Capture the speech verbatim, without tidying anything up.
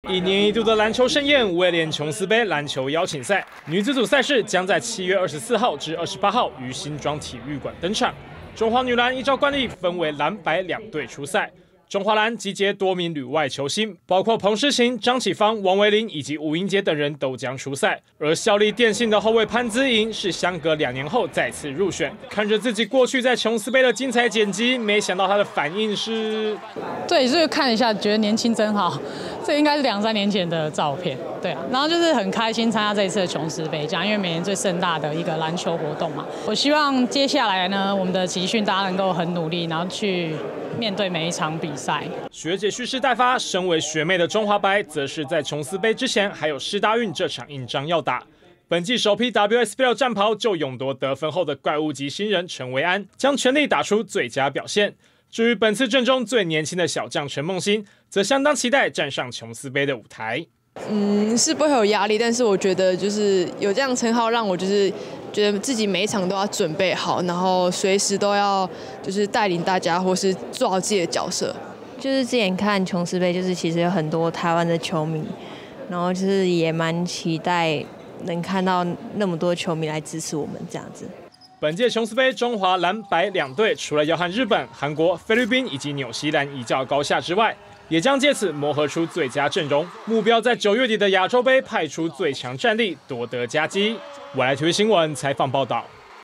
一年一度的篮球盛宴——威廉琼斯杯篮球邀请赛，女子组赛事将在七月二十四号至二十八号于新庄体育馆登场。中华女篮依照惯例分为蓝白两队出赛。 中华篮集结多名旅外球星，包括彭诗琴、张启芳、王维林以及吴英杰等人都将出赛。而效力电信的后卫潘姿莹是相隔两年后再次入选。看着自己过去在琼斯杯的精彩剪辑，没想到他的反应是： 对，就是看一下，觉得年轻真好。这应该是两三年前的照片，对啊。然后就是很开心参加这一次的琼斯杯，这样因为每年最盛大的一个篮球活动嘛。我希望接下来呢，我们的集训大家能够很努力，然后去面对每一场比赛。 学姐蓄势待发，身为学妹的中华白，则是在琼斯杯之前还有世大运这场硬仗要打。本季首批 W S B L 战袍就勇夺得分后的怪物级新人陈维安，将全力打出最佳表现。至于本次阵中最年轻的小将陈梦欣，则相当期待站上琼斯杯的舞台。 嗯，是不会有压力，但是我觉得就是有这样称号，让我就是觉得自己每一场都要准备好，然后随时都要就是带领大家，或是做好自己的角色。 就是之前看琼斯杯，就是其实有很多台湾的球迷，然后就是也蛮期待能看到那么多球迷来支持我们这样子。 本届琼斯杯，中华蓝白两队除了要和日本、韩国、菲律宾以及纽西兰一较高下之外，也将借此磨合出最佳阵容，目标在九月底的亚洲杯派出最强战力，夺得佳绩。未来体育新闻采访报道。